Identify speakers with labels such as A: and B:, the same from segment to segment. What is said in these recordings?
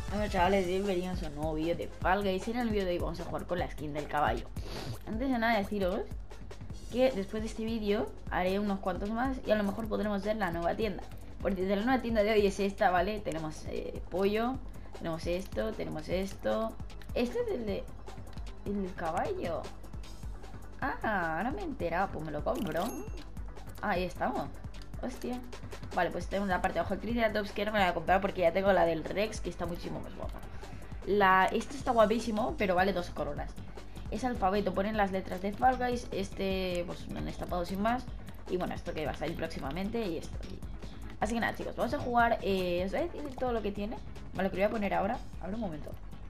A: Bueno, chavales, bienvenidos a un nuevo vídeo de Fall Guys. En el vídeo de hoy vamos a jugar con la skin del caballo. Antes de nada deciros que después de este vídeo haré unos cuantos más y a lo mejor podremos ver la nueva tienda. Porque de la nueva tienda de hoy es esta, ¿vale? Tenemos pollo, tenemos esto, tenemos esto. Este es el del caballo. Ah, ahora me he enterado, pues me lo compro. Ahí estamos. Hostia. Vale, pues tenemos la parte de abajo el Triceratops, que no me la voy a comprar porque ya tengo la del Rex, que está muchísimo más guapa. Este está guapísimo, pero vale 2 coronas. Es alfabeto, ponen las letras de Fall Guys. Este, pues me han estampado sin más. Y bueno, esto que va a salir próximamente y esto. Así que nada, chicos, vamos a jugar. Os voy a decir todo lo que tiene. Vale, que voy a poner ahora. Abre un momento.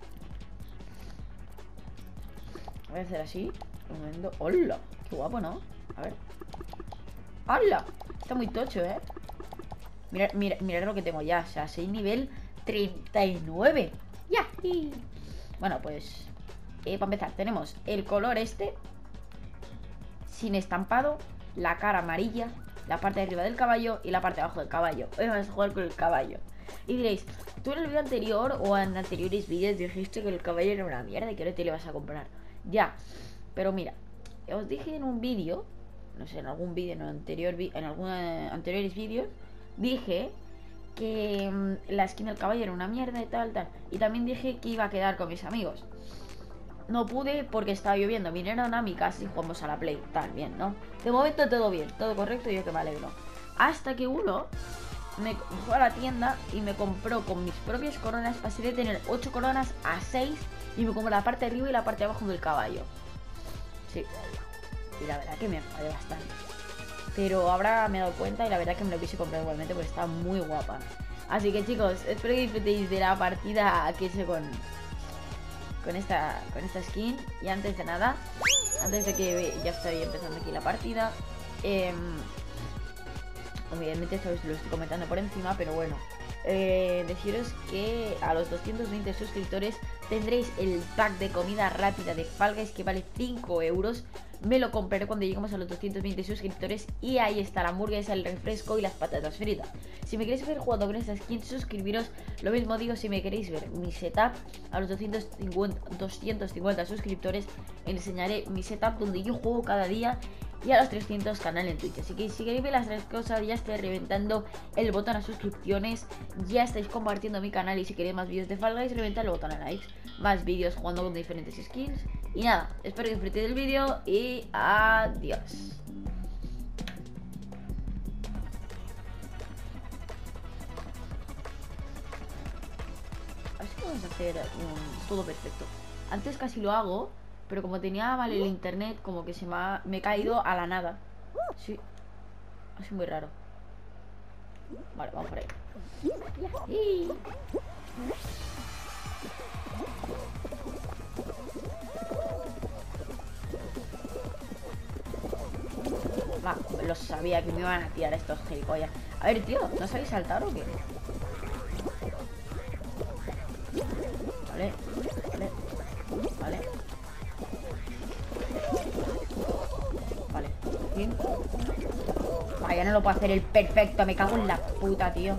A: Voy a hacer así. Un momento. ¡Hola! Qué guapo, ¿no? A ver. ¡Hala! Está muy tocho, ¿eh? Mirad lo que tengo ya. O sea, soy nivel 39. ¡Ya! Bueno, pues para empezar, tenemos el color este sin estampado, la cara amarilla, la parte de arriba del caballo y la parte de abajo del caballo. Hoy vamos a jugar con el caballo. Y diréis, tú en el vídeo anterior o en anteriores vídeos dijiste que el caballo era una mierda y que no te lo vas a comprar. Ya, pero mira, os dije en un vídeo, no sé, en algún vídeo, en algunos anteriores vídeos, dije que la skin del caballo era una mierda y tal. Y también dije que iba a quedar con mis amigos. No pude porque estaba lloviendo. Vinieron a mi casa y jugamos a la Play. Tal, bien, ¿no? De momento todo bien, todo correcto y yo que me alegro. Hasta que uno me fue a la tienda y me compró con mis propias coronas. Pasé de tener 8 coronas a 6 y me compró la parte de arriba y la parte de abajo del caballo. Sí. Y la verdad que me enfadé bastante. Pero ahora me he dado cuenta y la verdad que me lo quise comprar igualmente porque está muy guapa. Así que chicos, espero que disfrutéis de la partida que hice con esta skin. Y antes de nada, antes de que ya estoy empezando aquí la partida, obviamente esto lo estoy comentando por encima, pero bueno, deciros que a los 220 suscriptores tendréis el pack de comida rápida de Fall Guys que vale 5 euros. Me lo compraré cuando lleguemos a los 220 suscriptores. Y ahí está la hamburguesa, el refresco y las patatas fritas. Si me queréis ver jugando con esta skin, suscribiros. Lo mismo digo si me queréis ver mi setup. A los 250 suscriptores enseñaré mi setup donde yo juego cada día. Y a los 300 canal en Twitch. Así que si queréis ver las tres cosas, ya estoy reventando el botón a suscripciones. Ya estáis compartiendo mi canal. Y si queréis más vídeos de Fall Guys, reventad el botón a likes. Más vídeos jugando con diferentes skins. Y nada, espero que disfrutéis del vídeo y adiós. Así que vamos a hacer todo perfecto. Antes casi lo hago, pero como tenía mal el internet, como que me he caído a la nada. Sí, así muy raro. Vale, vamos por ahí. Lo sabía que me iban a tirar estos gilipollas. A ver, tío, ¿no sabéis saltar o qué? Vale, vale, vale. Vale, bien. Vaya, no lo puedo hacer el perfecto. Me cago en la puta, tío.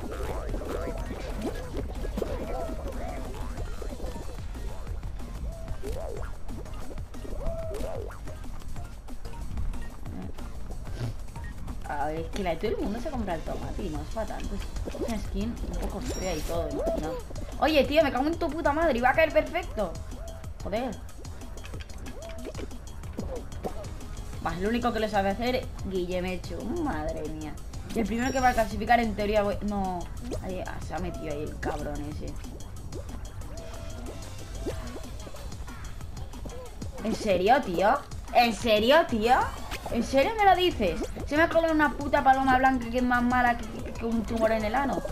A: A ver, es que todo el mundo se compra el tomate y no es para tanto. Es una skin un poco fea y todo, ¿no? Oye, tío, me cago en tu puta madre y va a caer perfecto. Joder. Más, lo único que lo sabe hacer Guillemecho. Madre mía. Y el primero que va a clasificar en teoría voy... No. Ahí, se ha metido ahí el cabrón ese. ¿En serio, tío? ¿En serio, tío? ¿En serio me lo dices? Se me ha colado una puta paloma blanca que es más mala que un tumor en el ano.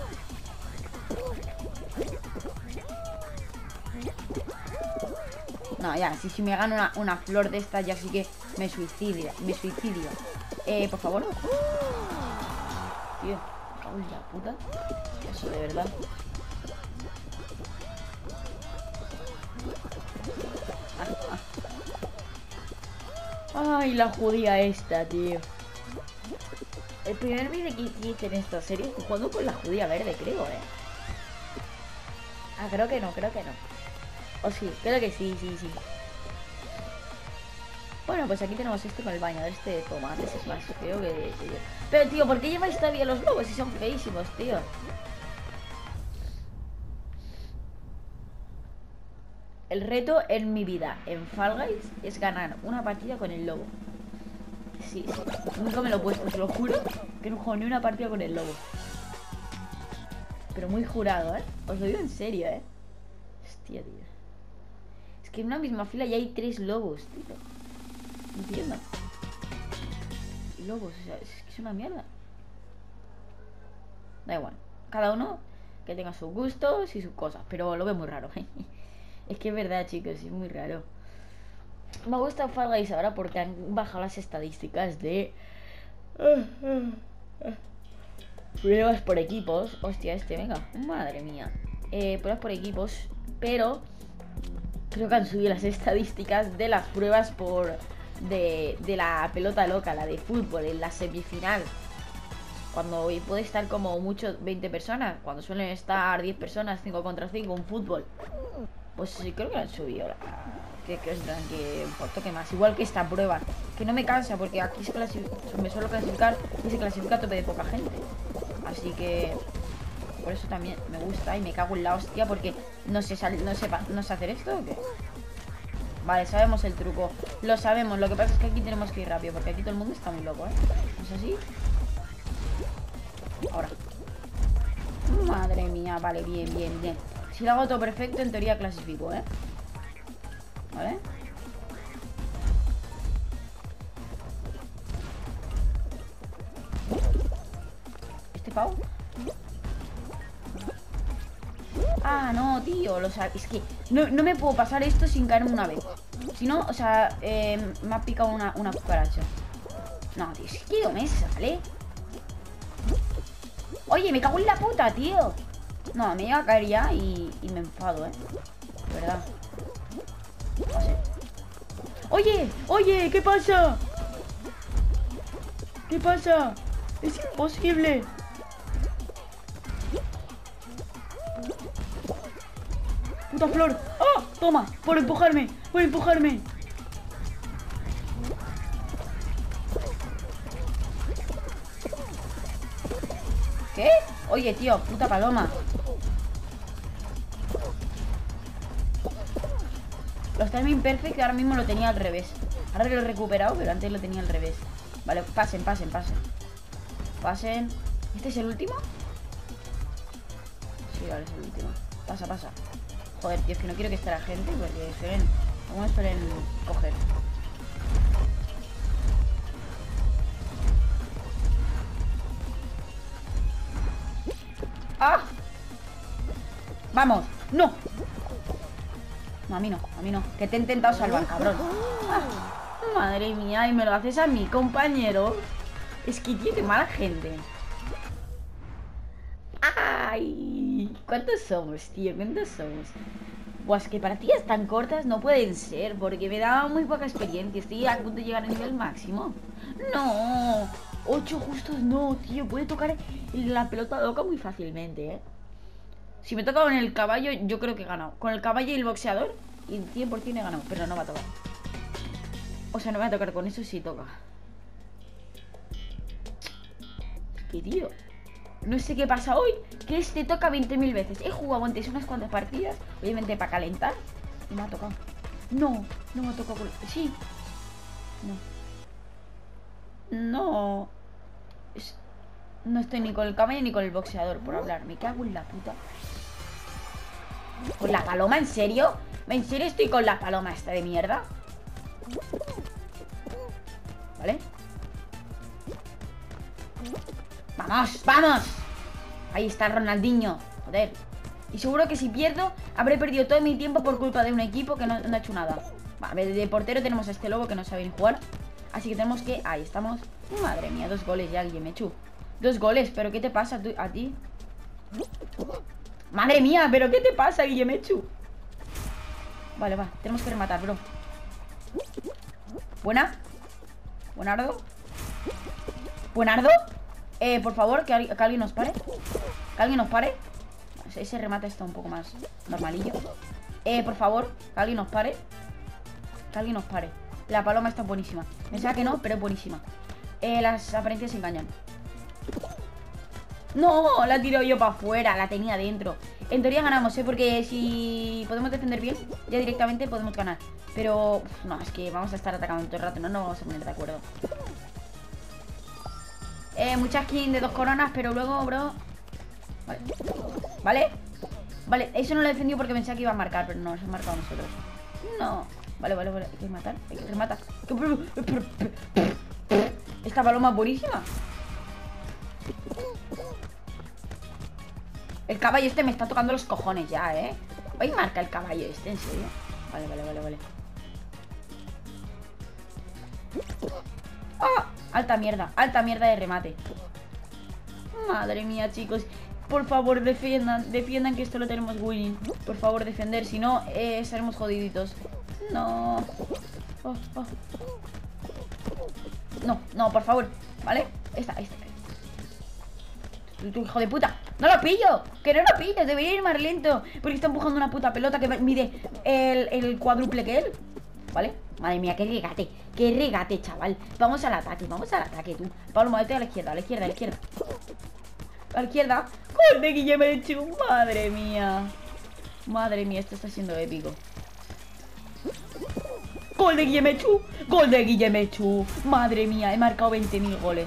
A: No, ya, si me gano una flor de estas, ya sí que me suicidio. Por favor. Tío, me cago en la puta. Eso de verdad. Ay, la judía esta, tío. El primer vídeo que hice en esta serie estoy jugando con la judía verde, creo, Ah, creo que no, creo que no. O sí, creo que sí, sí, sí. Bueno, pues aquí tenemos este con el bañador este de tomates. Es más feo que... Pero, tío, ¿por qué lleváis todavía los lobos si son feísimos, tío? El reto en mi vida en Fall Guys es ganar una partida con el lobo. Sí, sí. Nunca me lo he puesto, os lo juro, que no juego ni una partida con el lobo. Pero muy jurado, ¿eh? Os lo digo en serio, ¿eh? Hostia, tío. Es que en una misma fila ya hay 3 lobos, tío. No entiendo. Lobos, o sea, es que es una mierda. Da igual. Cada uno que tenga sus gustos y sus cosas. Pero lo veo muy raro, ¿eh? Es que es verdad, chicos, es muy raro. Me gusta Fall Guys ahora porque han bajado las estadísticas de... pruebas por equipos. Hostia, venga. Madre mía. Pruebas por equipos. Pero creo que han subido las estadísticas de las pruebas por... De la pelota loca, la de fútbol, en la semifinal. Cuando puede estar como mucho 20 personas. Cuando suelen estar 10 personas, 5 contra 5, un fútbol. Pues sí, creo que lo han subido. Que es plan que por toque más. Igual que esta prueba. Que no me cansa porque aquí me suelo clasificar y se clasifica a tope de poca gente. Así que por eso también me gusta y me cago en la hostia porque no sé hacer esto o qué. Vale, sabemos el truco. Lo sabemos, lo que pasa es que aquí tenemos que ir rápido porque aquí todo el mundo está muy loco, ¿eh? ¿No es así? Ahora. Madre mía, vale, bien, bien, bien. Si lo hago todo perfecto, en teoría clasifico, ¿eh? ¿Vale? ¿Este pavo? Ah, no, tío, es que no me puedo pasar esto sin caerme una vez. Si no, o sea, me ha picado una cucaracha. No, tío, es que no me sale. Oye, me cago en la puta, tío. No, me llega a caer ya y me enfado, de verdad. Pase. Oye, oye, ¿qué pasa? ¿Qué pasa? Es imposible. Puta flor. ¡Ah! Toma, por empujarme, por empujarme. ¿Qué? Oye, tío, puta paloma. Los timing perfect ahora mismo lo tenía al revés. Ahora lo he recuperado, pero antes lo tenía al revés. Vale, pasen, pasen, pasen. Pasen. ¿Este es el último? Sí, vale, es el último. Pasa, pasa. Joder, tío, es que no quiero que esté la gente porque algunos suelen coger. ¡Ah! ¡Vamos! ¡No! No, a mí no, que te he intentado salvar, cabrón. Ah, madre mía, y me lo haces a mí, compañero. Es que tiene mala gente. ¡Ay! ¿Cuántos somos, tío? ¿Cuántos somos? Buah, es que partidas tan cortas no pueden ser, porque me da muy poca experiencia. Estoy a punto de llegar al nivel máximo. ¡No! 8 justos no, tío. Puede tocar la pelota loca muy fácilmente, ¿eh? Si me toca con el caballo, yo creo que he ganado. Con el caballo y el boxeador, y 100% he ganado. Pero no va a tocar. O sea, no me va a tocar con eso si toca. ¿Qué, tío? No sé qué pasa hoy, que este toca 20.000 veces. He jugado antes unas cuantas partidas, obviamente para calentar, y me ha tocado. No, no me ha tocado con... Sí. No. No. No estoy ni con el caballo ni con el boxeador, por hablar. Me cago en la puta. ¿Con la paloma? ¿En serio? ¿En serio estoy con la paloma esta de mierda? ¿Vale? ¡Vamos! ¡Vamos! Ahí está el Ronaldinho. Joder. Y seguro que si pierdo, habré perdido todo mi tiempo por culpa de un equipo que no ha hecho nada. Vale, de portero tenemos a este lobo que no sabe ni jugar. Así que tenemos que... Ahí estamos. Madre mía, 2 goles ya, Guillemechu. 2 goles, ¿pero qué te pasa a ti? Madre mía, ¿pero qué te pasa, Guillemechu? Vale, va, tenemos que rematar, bro. Buena. Buenardo. Buenardo. Por favor, que alguien nos pare. Que alguien nos pare. Pues ese remate está un poco más normalillo. Por favor, que alguien nos pare. Que alguien nos pare. La paloma está buenísima. Pensaba que no, pero es buenísima. Las apariencias engañan. No, la he tirado yo para afuera. La tenía dentro. En teoría ganamos, porque si podemos defender bien, ya directamente podemos ganar. Pero, no, es que vamos a estar atacando todo el rato. No nos vamos a poner de acuerdo. Mucha skin de 2 coronas, pero luego, bro. Vale. Vale. Vale, eso no lo he defendido porque pensaba que iba a marcar, pero no, nos han marcado nosotros. No. Vale, vale, vale. Hay que matar. Hay que rematar. Esta paloma es buenísima. El caballo este me está tocando los cojones ya, ¿eh? Hoy marca el caballo este, ¿en serio? Vale, vale, vale, vale. ¡Ah! Alta mierda de remate. Madre mía, chicos. Por favor, defiendan que esto lo tenemos winning. Por favor, defender, si no, seremos jodiditos. No. Oh, oh. No, no, por favor. ¿Vale? Esta. Tu hijo de puta. ¡No lo pillo! ¡Que no lo pillo! Debería ir más lento. Porque está empujando una puta pelota que mide el cuádruple que él. ¿Vale? Madre mía, qué regate. Qué regate, chaval. Vamos al ataque tú. Pablo, muévete a la izquierda, a la izquierda, a la izquierda. A la izquierda. ¡Gol de Guillemechu! Madre mía. Madre mía, esto está siendo épico. ¡Gol de Guillemechu! ¡Gol de Guillemechu! Madre mía, he marcado 20.000 goles.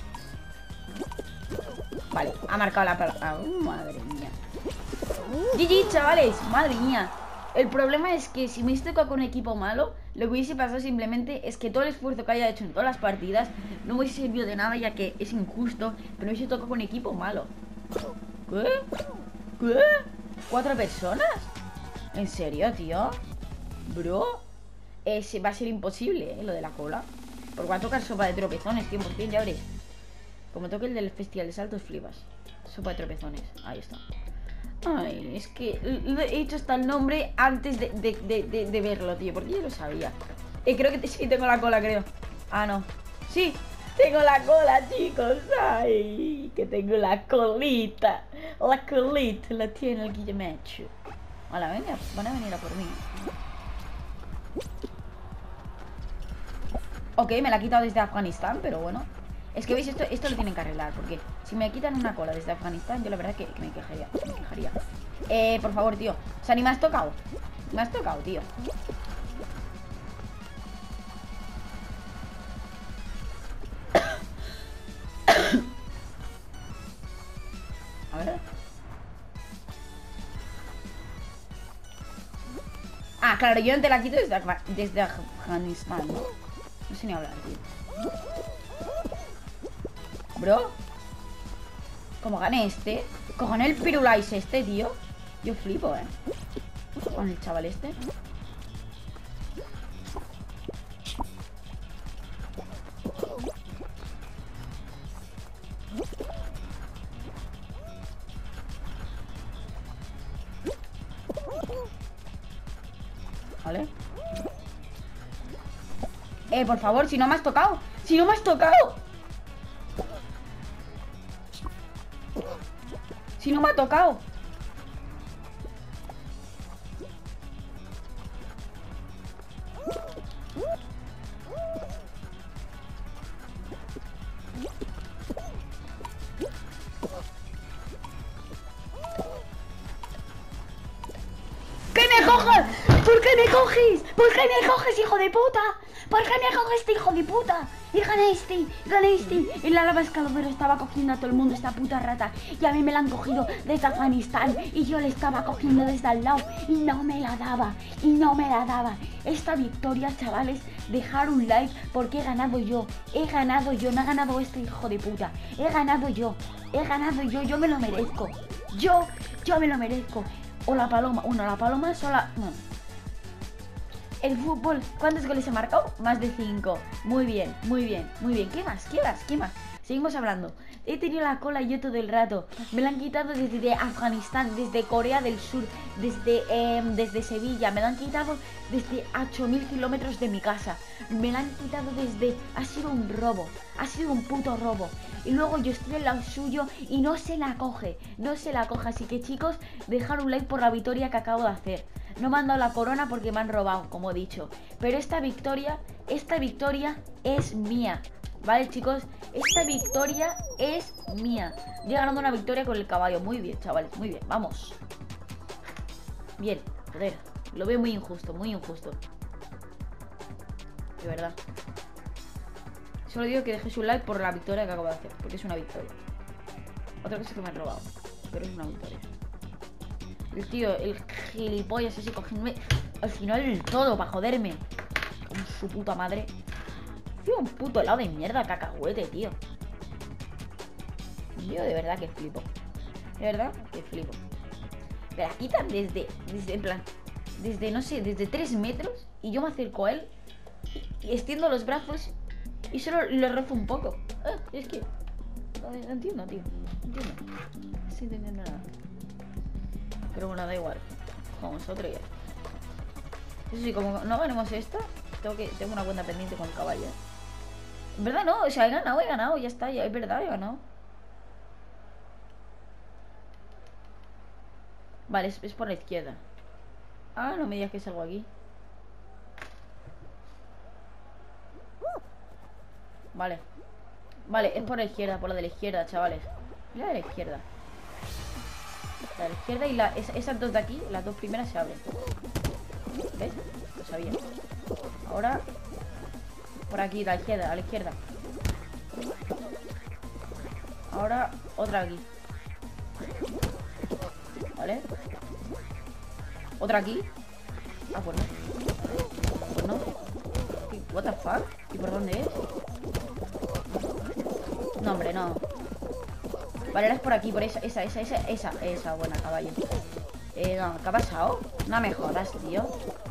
A: Vale, ha marcado la palabra. Madre mía. GG, chavales, madre mía. El problema es que si me hubiese tocado con un equipo malo, lo que hubiese pasado simplemente es que todo el esfuerzo que haya hecho en todas las partidas no me hubiese servido de nada, ya que es injusto, pero me hubiese tocado con un equipo malo. ¿Qué? ¿Qué? ¿4 personas? ¿En serio, tío? Bro, va a ser imposible, lo de la cola. Porque va a tocar sopa de tropezones, 100%, ya veréis. Como toque el del festival de saltos, flipas. Sopa de tropezones, ahí está. Ay, es que he hecho hasta el nombre antes de verlo, tío, porque yo lo sabía. Creo que sí tengo la cola, creo. Ah, no. Sí, tengo la cola, chicos. Ay, que tengo la colita. La colita la tiene el Guillemechu. Hola, venga, van a venir a por mí. Ok, me la ha quitado desde Afganistán, pero bueno. Es que veis, esto lo tienen que arreglar. Porque si me quitan una cola desde Afganistán, yo la verdad que me quejaría. Por favor, tío. O sea, ni me has tocado. Me has tocado, tío. A ver. Ah, claro, yo no te la quito desde Afganistán, ¿no? No sé ni hablar, tío. Bro, como gane este, cojones el Pirulais este, tío. Yo flipo, con el chaval este. Vale. Por favor, si no me has tocado. Si no me has tocado. Si no me ha tocado. ¿Qué me coges? ¿Por qué me coges? ¿Por qué me coges, hijo de puta? ¿Por qué me coges este hijo de puta? Y gané. En la lava escalofero estaba cogiendo a todo el mundo esta puta rata. Y a mí me la han cogido desde Afganistán. Y yo le estaba cogiendo desde al lado. Y no me la daba. Esta victoria, chavales, dejar un like porque he ganado yo. No ha ganado este hijo de puta. He ganado yo. Yo me lo merezco. Yo me lo merezco. O la paloma. La paloma sola. No. El fútbol, ¿cuántos goles he marcado? Más de 5. Muy bien. ¿Qué más? Seguimos hablando. He tenido la cola yo todo el rato. Me la han quitado desde Afganistán, desde Corea del Sur, desde Sevilla. Me la han quitado desde 8.000 kilómetros de mi casa. Me la han quitado desde... Ha sido un robo. Ha sido un puto robo. Y luego yo estoy al lado suyo y no se la coge. No se la coge. Así que chicos, dejar un like por la victoria que acabo de hacer. No me han dado la corona porque me han robado, como he dicho. Pero esta victoria es mía. ¿Vale, chicos? Esta victoria es mía. Yo he ganado una victoria con el caballo. Muy bien, chavales, muy bien, vamos. Bien, joder. Lo veo muy injusto, muy injusto. De verdad. Solo digo que dejéis un like por la victoria que acabo de hacer, porque es una victoria. Otra cosa que me han robado, pero es una victoria. El tío, el gilipollas ese cogiéndome al final del todo para joderme. Con su puta madre. Tío, un puto helado de mierda, cacahuete, tío. Yo de verdad que flipo. De verdad que flipo. Me la quitan desde en plan, desde, no sé, desde 3 metros. Y yo me acerco a él y extiendo los brazos y solo le rezo un poco. Es que no entiendo, tío. No entiendo. No estoy entendiendo nada. Pero bueno, da igual. Vamos, otro ya. Eso sí, como no ganemos esta, tengo una cuenta pendiente con el caballo. En verdad no, o sea, he ganado, ya está, ya es verdad, he ganado. Vale, es por la izquierda. Ah, no me digas que salgo aquí. Vale. Vale, es por la izquierda, por la de la izquierda, chavales. La de la izquierda. La de la izquierda y esas dos de aquí, las dos primeras se abren. ¿Ves? Lo sabía. Ahora por aquí, a la izquierda. Ahora otra aquí. ¿Vale? Otra aquí. Ah, pues no. Pues no. What the fuck? ¿Y por dónde es? No, hombre, no. Vale, ahora es por aquí, por esa, buena, caballo. No, ¿qué ha pasado? No me jodas, tío.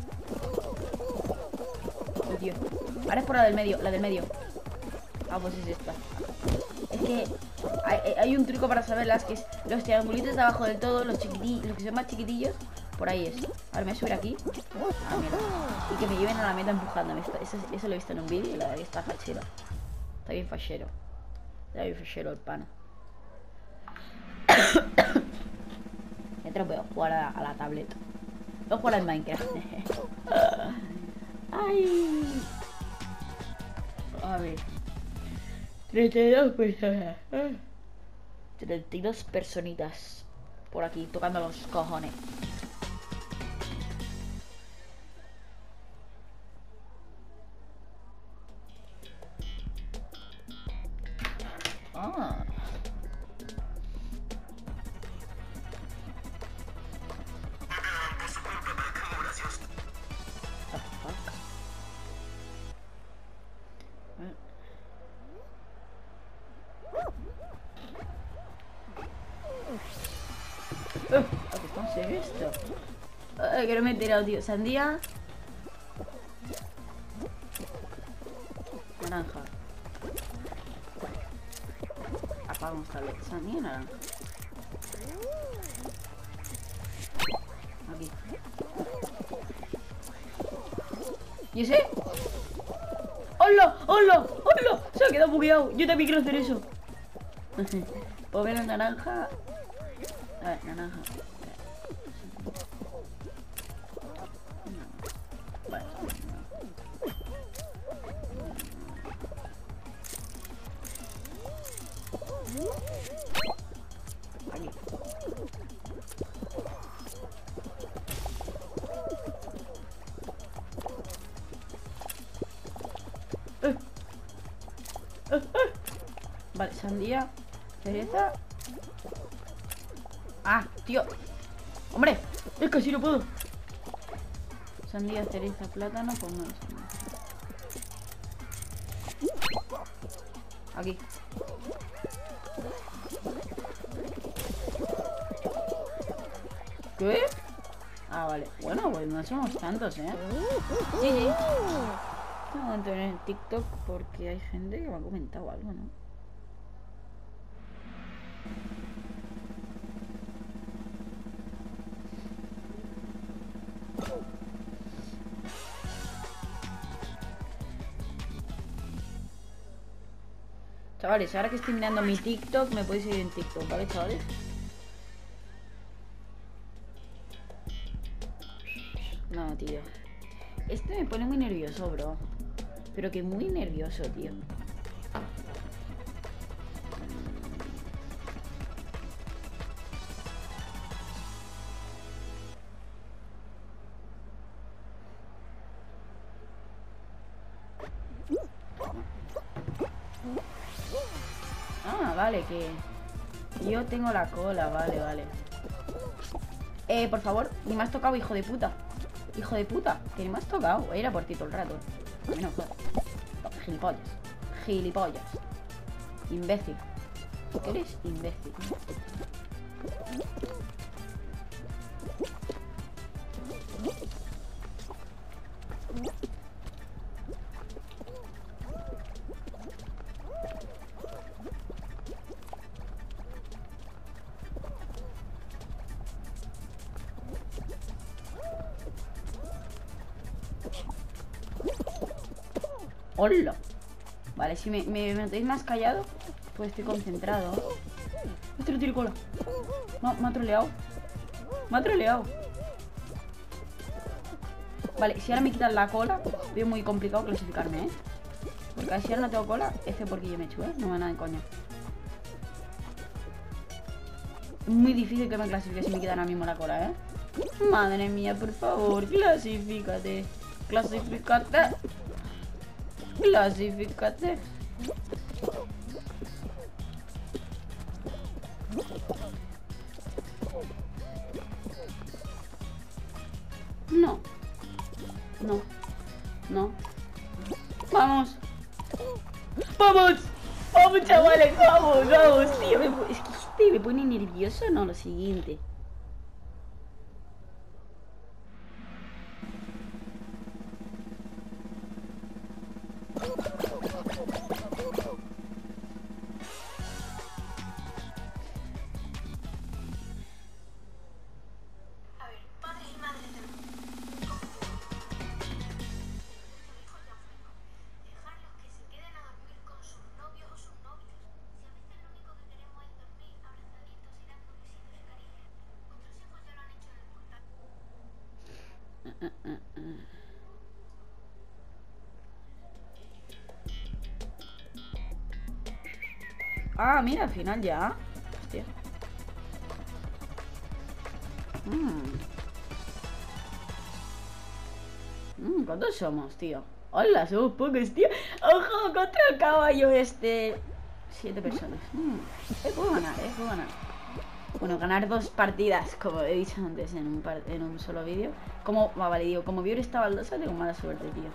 A: Uy, tío. Ahora es por la del medio, Ah, pues es esta. Es que hay un truco para saberlas, que es los triangulitos de abajo del todo, los chiquitillos, los que son más chiquitillos, por ahí es. A ver, me voy a subir aquí. Ah, mira. Y que me lleven a la meta empujándome. Eso lo he visto en un vídeo y la verdad que está fachero. Está bien fachero. Está bien fachero el pana. Mientras voy a jugar a la tablet. Voy a jugar al Minecraft. Ay. A ver. 32 personas. 32 personitas. Por aquí, tocando los cojones. Ah. ¿Cómo se ve esto? Que no me he enterado, tío. Sandía. Naranja. Apagamos tablet. Sandía, naranja. Aquí. ¿Y ese? ¡Hola! ¡Hola! ¡Hola! Se ha quedado bugueado. Yo también quiero hacer eso. Pues ver naranja. A ver, naranja. Vale. Aquí. Vale, sandía, cereza. Ah, tío. Hombre, es que si no puedo. Sandía, cereza, plátano, pues no. Aquí. ¿Qué? Ah, vale. Bueno, pues no somos tantos, ¿eh? Sí. No voy a entrar en TikTok porque hay gente que me ha comentado algo, ¿no? Chavales, ahora que estoy mirando mi TikTok, me podéis seguir en TikTok, ¿vale, chavales? No, tío. Este me pone muy nervioso, bro. Pero que muy nervioso, tío. Ah, vale, que yo tengo la cola, vale, vale. Por favor, ni me has tocado, hijo de puta. Hijo de puta, que ni me has tocado. Voy a ir a por ti todo el rato. A mí no jodas. Gilipollas. Gilipollas. Imbécil. Eres imbécil. ¡Hola! Vale, si me tenéis más callado, pues estoy concentrado. Este no tiene cola. No, me ha troleado. Me ha troleado. Vale, si ahora me quitan la cola, veo muy complicado clasificarme, ¿eh? Porque si ahora no tengo cola, ese porque yo me echo, ¿eh? No me da nada de coña. Es muy difícil que me clasifique si me quitan ahora mismo la cola, ¿eh? Madre mía, por favor, clasifícate. Clasifícate. Clasifícate. No. No. No. ¡Vamos! ¡Vamos! ¡Vamos, chavales! ¡Vamos! ¡Vamos! Tío, es que este me pone nervioso, no, lo siguiente. Ah, mira, al final ya. Hostia. ¿Cuántos somos, tío? Hola, somos pocos, tío. ¡Ojo! Contra el caballo este. 7 personas. Puedo ganar, puedo ganar. Bueno, ganar 2 partidas, como he dicho antes en un solo vídeo. Como, vale, digo, como vi esta baldosa, tengo mala suerte, tío.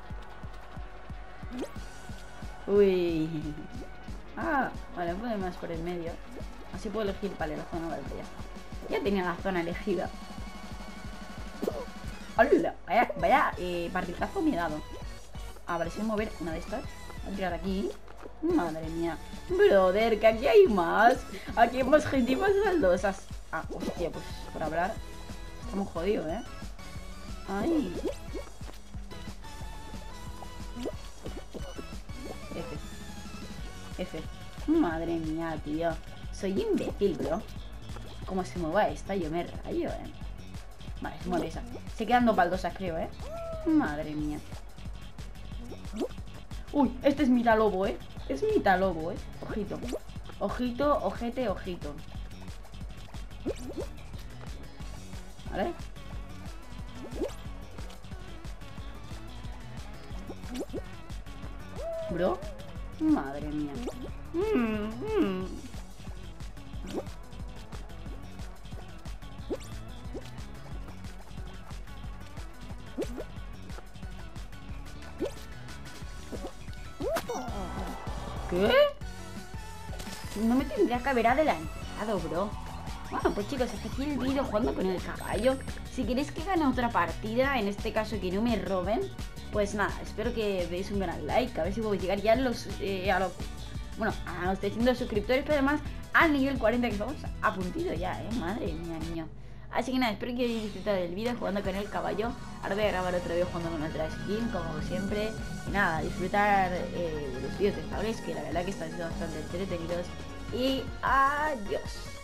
A: Uy. Ah, vale, puedo ir más por el medio. Así puedo elegir, vale, la zona, vale, ya. Ya tenía la zona elegida. ¡Hola! Vaya, partidazo me he dado. Ah, vale, si voy a mover una de estas. Voy a tirar aquí. Madre mía. Brother, que aquí hay más. Aquí hay más gente y más baldosas. Ah, hostia, pues por hablar. Estamos jodidos, ¿eh? Ay. F. Madre mía, tío. Soy imbécil, bro. ¿Cómo se mueva esta? Yo me rayo, ¿eh? Vale, se mueve esa. Se quedan 2 baldosas, creo, ¿eh? Madre mía. Uy, este es mitalobo, ¿eh? Es mitalobo, ¿eh? Ojito. Ojito, ojete, ojito. ¿Vale? Bro. Madre mía. ¿Qué? No me tendría que haber adelantado, bro. Bueno, pues chicos, hasta aquí el vídeo jugando con el caballo. Si queréis que gane otra partida, en este caso que no me roben, pues nada, espero que veáis un gran like. A ver si puedo llegar ya a los 300 suscriptores, pero además al nivel 40, que estamos a puntito ya, madre mía, niño. Así que nada, espero que hayáis disfrutado del vídeo jugando con el caballo. Ahora voy a grabar otro vídeo jugando con otra skin, como siempre. Y nada, disfrutar los vídeos de Fables, que la verdad que están siendo bastante entretenidos. Y adiós.